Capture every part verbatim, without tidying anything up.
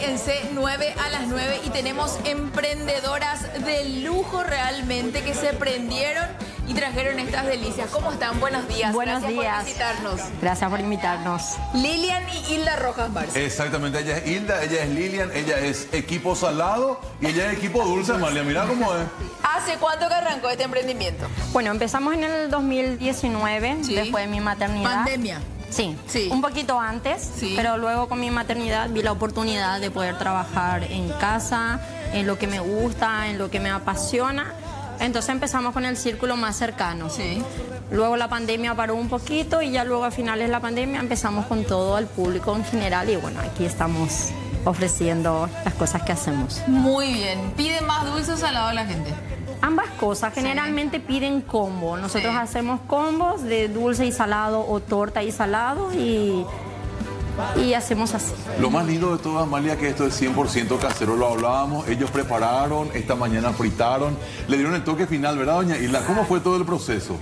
fíjense, nueve a las nueve y tenemos emprendedoras de lujo realmente que se prendieron y trajeron estas delicias. ¿Cómo están? Buenos días. Buenos Gracias días. por visitarnos. Gracias por invitarnos. Lilian y Hilda Rojas Barça. Exactamente, ella es Hilda, ella es Lilian, ella es equipo salado y ella es equipo dulce, Amalia. Mira cómo es. ¿Hace cuánto que arrancó este emprendimiento? Bueno, empezamos en el dos mil diecinueve, Sí. después de mi maternidad. Pandemia. Sí, Sí. un poquito antes, Sí. pero luego con mi maternidad vi la oportunidad de poder trabajar en casa, en lo que me gusta, en lo que me apasiona. Entonces empezamos con el círculo más cercano. Sí. Luego la pandemia paró un poquito y ya luego a finales de la pandemia empezamos con todo el público en general y bueno, aquí estamos ofreciendo las cosas que hacemos. Muy bien. ¿Pide más dulce o salado la gente? Ambas cosas, generalmente piden combo. Nosotros Sí. hacemos combos de dulce y salado o torta y salado y, y hacemos así. Lo más lindo de todo, Amalia, que esto es cien por ciento casero, lo hablábamos, ellos prepararon, esta mañana fritaron, le dieron el toque final, ¿verdad, doña Hilda? ¿Cómo fue todo el proceso?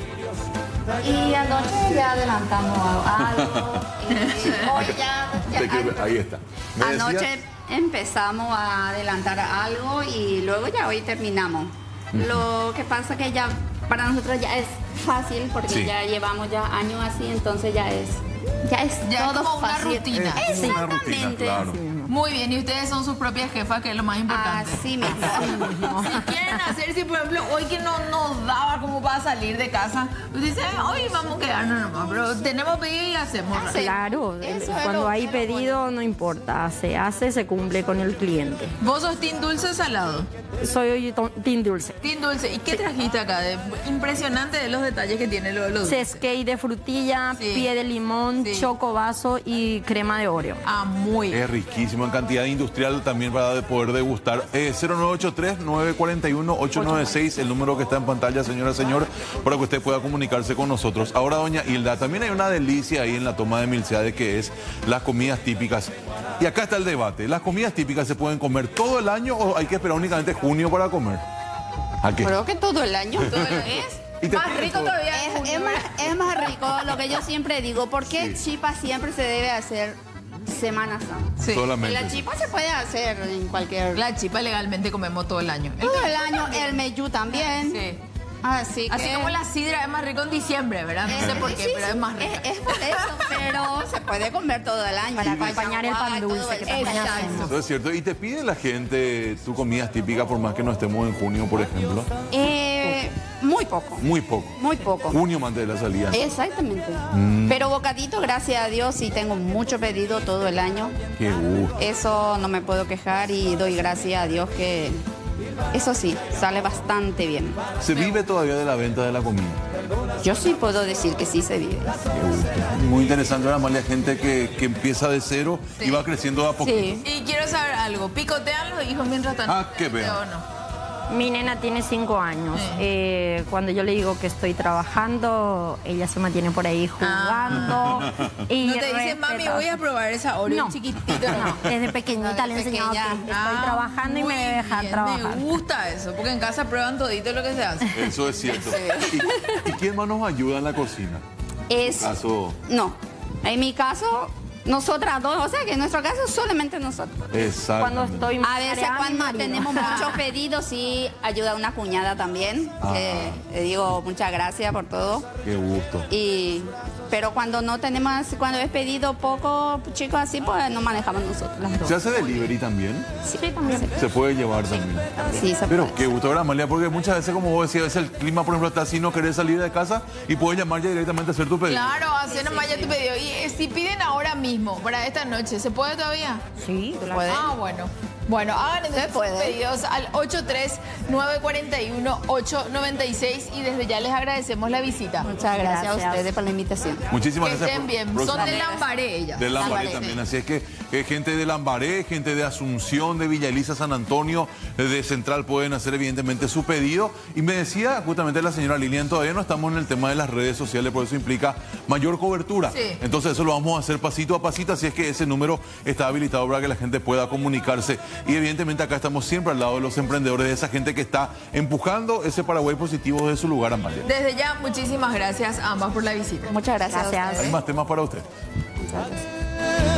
Y anoche ya adelantamos algo. Y hoy ya, ya- Te quiero- ahí está. ¿Me decía? anoche empezamos a adelantar algo y luego ya hoy terminamos. Lo que pasa que ya para nosotros ya es fácil porque Sí. ya llevamos ya años así, entonces ya es ya es Ya es todo como una fácil. rutina. Es una rutina, Exactamente. claro. Muy bien. Y ustedes son sus propias jefas, que es lo más importante. Así mismo. Si quieren hacer, si por ejemplo hoy que no nos daba como para salir de casa, pues dicen, hoy vamos a quedarnos nomás, pero tenemos pedido y hacemos. Sí. Claro, el- Eso es cuando lo- hay es lo pedido no importa, se hace, se cumple con el cliente. ¿Vos sos team dulce o salado? Soy to- team dulce. Team dulce. ¿Y qué trajiste acá? De- impresionante de los detalles que tiene lo de los dulces. Cheesecake de frutilla, Sí. pie de limón, Sí. choco vaso y crema de Oreo. Ah, muy bien. Es riquísimo en cantidad industrial también para de poder degustar. Eh, cero nueve ocho tres, nueve cuatro uno, ocho nueve seis, el número que está en pantalla, señora, señor, para que usted pueda comunicarse con nosotros. Ahora, doña Hilda, también hay una delicia ahí en la toma de Milceade que es las comidas típicas. Y acá está el debate. ¿Las comidas típicas se pueden comer todo el año o hay que esperar únicamente junio para comer? ¿A qué? Creo que todo el año. Todo lo que es. Y te Más piden rico todo. todavía. en Es, junio, es más, ¿verdad? es más rico lo que yo siempre digo. ¿Por qué Sí. chipa siempre se debe hacer Semana Santa? Sí. Solamente. La chipa se puede hacer en cualquier... La chipa legalmente comemos todo el año. El- todo el año, el meyú también. Sí. Así que... Así como la sidra es más rico en diciembre, ¿verdad? No sé Eh, por qué, sí, pero sí, es más rico. Es, es por eso, pero se puede comer todo el año. Para Y acompañar el pan guaguá, dulce todo que eso. también Exacto. hacemos. Eso es cierto. ¿Y te pide la gente tu comidas típicas por más que no estemos en junio, por ejemplo? Eh, muy poco, Muy poco. muy poco. Junio antes de la salida. Exactamente. Mm. Pero bocadito, gracias a Dios, sí tengo mucho pedido todo el año. Qué gusto. Eso no me puedo quejar y doy gracias a Dios que eso sí, sale bastante bien. ¿Se vive todavía de la venta de la comida? Yo sí puedo decir que sí se vive. Qué gusto. Muy interesante, ahora Amalia, gente que, que empieza de cero y va creciendo de a poquito. Sí. Y quiero saber algo. ¿Picotean los hijos mientras están? Ah, qué veo. ¿O no? Mi nena tiene cinco años. Sí. Eh, cuando yo le digo que estoy trabajando, ella se mantiene por ahí jugando. Y No te dicen, mami, respeta- voy a probar esa Oreo No. chiquitita. No, desde pequeñita le he Desde enseñado que pequeña. estoy Ah, trabajando y me muy debe dejar bien, trabajar. Me gusta eso, porque en casa prueban todito lo que se hace. Eso es cierto. ¿Y, y quién más nos ayuda en la cocina? Es... Caso. No, en mi caso, nosotras dos, o sea que en nuestro caso solamente nosotros. Exacto. Cuando estoy A veces mareada, mi cuando marido. tenemos muchos pedidos, sí ayuda una cuñada también, que le digo muchas gracias por todo. Qué gusto. Y, pero cuando no tenemos, cuando es pedido poco, chicos, así pues no manejamos nosotros las dos. ¿Se hace delivery también? Sí, también. Se puede llevar también. Sí, se Pero puede. qué gusto, ¿verdad, Amalia? Porque muchas veces, como vos decías, a veces el clima, por ejemplo, está así, no querés salir de casa y puedes llamar ya directamente a hacer tu pedido. Claro, hacer nomás ya tu pedido. Y eh, si piden ahora mismo, para esta noche, ¿se puede todavía? Sí, claro. puede. Ah, bueno. Bueno, hagan entonces sus puede. pedidos al ocho tres, nueve cuatro uno, ocho nueve seis y desde ya les agradecemos la visita. Muchas gracias, Gracias. a ustedes por la invitación. Muchísimas Que gracias. estén bien. Son Próxima- de Lambaré ellas. De Lambaré Lambaré, también, sí. así es que eh, gente de Lambaré, gente de Asunción, de Villa Elisa, San Antonio, eh, de Central pueden hacer evidentemente su pedido. Y me decía justamente la señora Lilian, todavía no estamos en el tema de las redes sociales, por eso implica mayor cobertura. Sí. Entonces eso lo vamos a hacer pasito a pasito, así es que ese número está habilitado para que la gente pueda comunicarse. Y evidentemente acá estamos siempre al lado de los emprendedores, de esa gente que está empujando ese Paraguay positivo desde su lugar, Amalia. Desde ya, muchísimas gracias a ambas por la visita. Muchas gracias. a Gracias. ustedes. Hay más temas para usted. Muchas gracias.